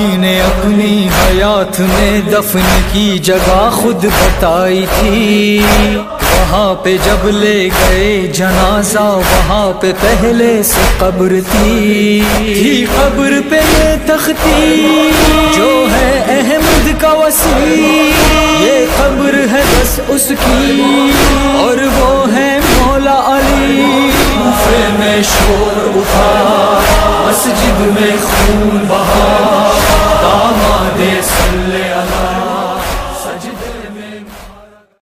अली ने अपनी हयात में दफन की जगह खुद बताई थी। वहाँ पे जब ले गए जनाजा वहाँ पे पहले से कब्र थी कब्र पे ये तख्ती जो है अहमद का वसी। ये कब्र है बस उसकी और वो है मौला अली। कूफे में शोर उठा, मस्जिद में खून बहा, दामादे सल्ले